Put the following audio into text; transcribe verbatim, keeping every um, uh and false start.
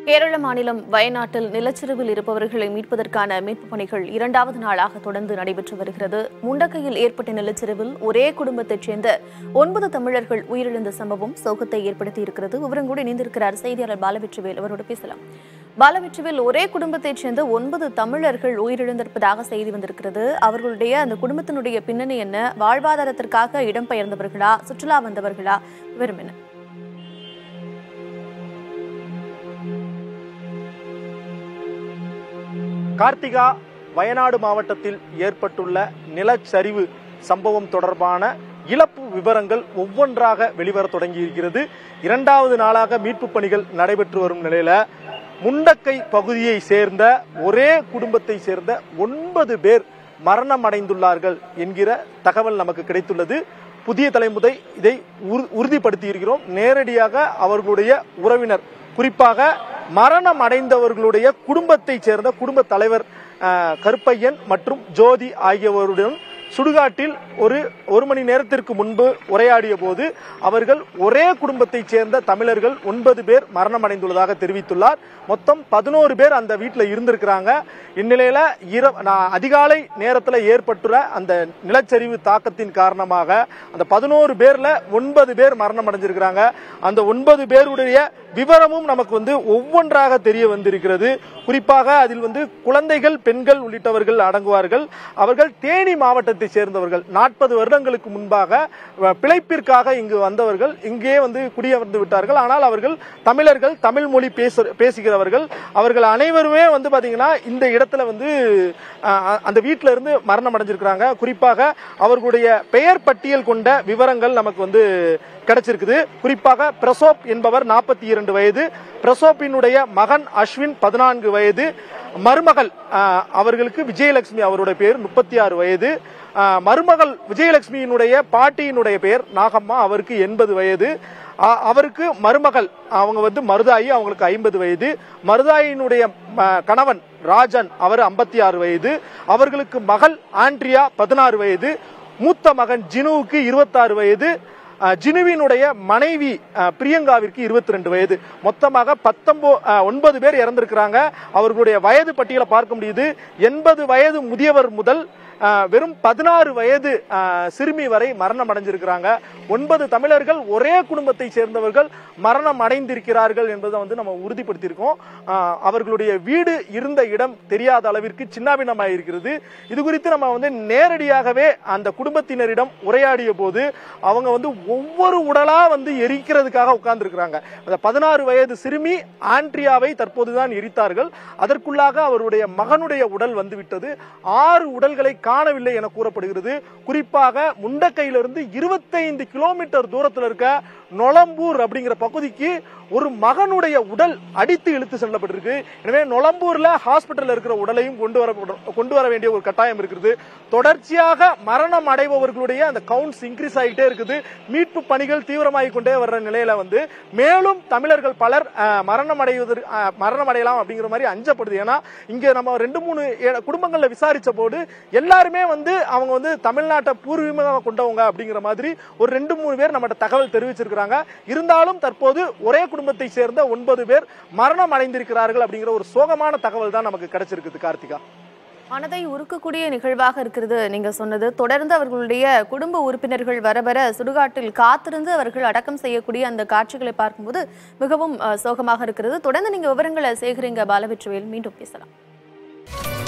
கேரள மாநிலம் வயநாட்டில் நிலச்சரிவில் இருப்பவர்களை மீட்பதற்கான மீட்புப் பணிகள் இரண்டாவது நாளாக தொடர்ந்து நடைபெற்று வருகிறது. முண்டக்கையில் ஏற்பட்ட நிலச்சரிவில் ஒரே குடும்பத்தைச் சேர்ந்த ஒன்பது தமிழர்கள் உயிரிழந்த சம்பவம் சோகத்தை ஏற்படுத்தியிருக்கிறது. விவரங்களோடு இணைந்திருக்கிறார் செய்தியாளர் பாலவெற்றிவேல். அவரோடு பேசலாம். பாலவெற்றிவேல், ஒரே குடும்பத்தைச் சேர்ந்த ஒன்பது தமிழர்கள் உயிரிழந்திருப்பதாக செய்தி வந்திருக்கிறது. அவர்களுடைய அந்த குடும்பத்தினுடைய பின்னணி என்ன? வாழ்வாதாரத்திற்காக இடம்பெயர்ந்தவர்களா, சுற்றுலா வந்தவர்களா? விவரம் என்ன? கார்த்திகா, வயநாடு மாவட்டத்தில் ஏற்பட்டுள்ள நிலச்சரிவு சம்பவம் தொடர்பான இழப்பு விவரங்கள் ஒவ்வொன்றாக வெளிவர தொடங்கி இருக்கிறது. இரண்டாவது நாளாக மீட்பு பணிகள் நடைபெற்று வரும் நிலையில முண்டக்கை பகுதியை சேர்ந்த ஒரே குடும்பத்தை சேர்ந்த ஒன்பது பேர் மரணம் அடைந்துள்ளார்கள் என்கிற தகவல் நமக்கு கிடைத்துள்ளது. புதிய தலைமுறை இதை உறுதிப்படுத்தி இருக்கிறோம். நேரடியாக அவர்களுடைய உறவினர், குறிப்பாக மரணம் அடைந்தவர்களுடைய குடும்பத்தை சேர்ந்த குடும்ப தலைவர் கருப்பையன் மற்றும் ஜோதி ஆகியோருடன் சுடுகாட்டில் ஒரு ஒரு மணி நேரத்திற்கு முன்பு உரையாடிய போது அவர்கள் ஒரே குடும்பத்தை சேர்ந்த தமிழர்கள் ஒன்பது பேர் மரணம் அடைந்துள்ளதாக தெரிவித்துள்ளார். மொத்தம் பதினோரு பேர் அந்த வீட்டில் இருந்திருக்கிறாங்க. இந்நிலையில அதிகாலை நேரத்தில் ஏற்பட்டுள்ள அந்த நிலச்சரிவு தாக்கத்தின் காரணமாக அந்த பதினோரு பேர்ல ஒன்பது பேர் மரணம் அடைஞ்சிருக்கிறாங்க. அந்த ஒன்பது பேருடைய விவரமும் நமக்கு வந்து ஒவ்வொன்றாக தெரிய வந்திருக்கிறது. குறிப்பாக அதில் வந்து குழந்தைகள், பெண்கள் உள்ளிட்டவர்கள் அடங்குவார்கள். அவர்கள் தேனி மாவட்டத்தை சேர்ந்தவர்கள். நாற்பது வருடங்களுக்கு முன்பாக பிழைப்பிற்காக இங்கு வந்தவர்கள். இங்கே வந்து குடியமர்ந்து விட்டார்கள். ஆனால் அவர்கள் தமிழர்கள், தமிழ் மொழி பேசுகிறவர்கள். அவர்கள் அனைவருமே வந்து பாத்தீங்கன்னா இந்த இடத்துல வந்து அந்த வீட்டில இருந்து மரணம் அடைஞ்சிருக்கிறாங்க. குறிப்பாக அவர்களுடைய பெயர் பட்டியல் கொண்ட விவரங்கள் நமக்கு வந்து கிடைச்சிருக்குது. குறிப்பாக பிரசோப் என்பவர் நாற்பத்தி இரண்டு வயது, பிரசோப்பினுடைய மகன் அஸ்வின் பதினான்கு வயது, மருமகள் அவர்களுக்கு விஜயலட்சுமி அவருடைய பெயர் முப்பத்தி ஆறு வயது, மருமகள் விஜயலட்சுமியினுடைய பாட்டியினுடைய பெயர் நாகம்மா, அவருக்கு எண்பது வயது, அவருக்கு மருமகள் அவங்க வந்து மருதாயி, அவங்களுக்கு ஐம்பது வயது, மருதாயினுடைய கணவன் ராஜன் அவர் ஐம்பத்தி ஆறு வயது, அவர்களுக்கு மகள் ஆண்ட்ரியா பதினாறு வயது, மூத்த மகன் ஜினுவுக்கு இருபத்தி ஆறு வயது, ஜினுவினுடைய மனைவி பிரியங்காவிற்கு இருபத்தி ரெண்டு வயது. மொத்தமாக பத்தொன்பது ஒன்பது பேர் இறந்திருக்கிறாங்க. அவர்களுடைய வயது பட்டியலை பார்க்க முடியுது. எண்பது வயது முதியவர் முதல் வெறும் பதினாறு வயது சிறுமி வரை மரணம் அடைஞ்சிருக்கிறாங்க. ஒன்பது தமிழர்கள் ஒரே குடும்பத்தை சேர்ந்தவர்கள் மரணம் அடைந்திருக்கிறார்கள் என்பதை வந்து நம்ம உறுதிப்படுத்தியிருக்கோம். அவர்களுடைய வீடு இருந்த இடம் தெரியாத அளவிற்கு சின்னாபின்னமாக இருக்கிறது. இது குறித்து நம்ம வந்து நேரடியாகவே அந்த குடும்பத்தினரிடம் உரையாடிய போது அவங்க வந்து ஒவ்வொரு உடலா வந்து எரிக்கிறதுக்காக உட்கார்ந்து இருக்கிறாங்க. அந்த பதினாறு வயது சிறுமி ஆண்ட்ரியாவை தற்போதுதான் எரித்தார்கள். அதற்குள்ளாக அவருடைய மகனுடைய உடல் வந்துவிட்டது. ஆறு உடல்களை காணவில்லை என கூறப்படுகிறது. குறிப்பாக முண்டக்கையிலிருந்து இருபத்தைந்து கிலோமீட்டர் தூரத்தில் இருக்க நொளம்பூர் அப்படிங்கிற பகுதிக்கு ஒரு மகனுடைய உடல் அடித்து இழுத்து செல்லப்பட்டிருக்கு. எனவே நொளம்பூர்ல ஹாஸ்பிட்டல் இருக்கிற உடலையும் கொண்டு வர கொண்டு வர வேண்டிய ஒரு கட்டாயம் இருக்கிறது. தொடர்ச்சியாக மரணம் அடைபவர்களுடைய அந்த கவுண்ட்ஸ் இன்க்ரீஸ் ஆகிட்டே இருக்குது. மீட்பு பணிகள் தீவிரமாகிக் கொண்டே வர்ற நிலையில வந்து மேலும் தமிழர்கள் பலர் மரணம் அடைவதற்கு மரணம் அடையலாம் அப்படிங்கிற மாதிரி அஞ்சப்படுது. ஏன்னா இங்க நம்ம ரெண்டு மூணு குடும்பங்கள்ல விசாரிச்ச போது எல்லாருமே வந்து அவங்க வந்து தமிழ்நாட்டை பூர்வீகமாக கொண்டவங்க அப்படிங்கிற மாதிரி ஒரு ரெண்டு மூணு பேர் நம்ம தகவல் தெரிவிச்சிருக்காங்க. இருந்தாலும் தற்போது ஒரே குடும்பத்தை சேர்ந்த ஒன்பது பேர் மரணம் அடைந்திருக்கிறார்கள் அப்படிங்கிற ஒரு சோகமான தகவல் தான் நமக்கு கிடைச்சிருக்குது. கார்த்திகா, மனதை உருக்கக்கூடிய நிகழ்வாக இருக்கிறது நீங்க சொன்னது. தொடர்ந்து அவர்களுடைய குடும்ப உறுப்பினர்கள் வர வர சுடுகாட்டில் காத்திருந்து அவர்கள் அடக்கம் செய்யக்கூடிய அந்த காட்சிகளை பார்க்கும்போது மிகவும் சோகமாக இருக்கிறது. தொடர்ந்து நீங்க விவரங்களை சேகரிங்க பாலவெற்றிவேல். மீண்டும் பேசலாம்.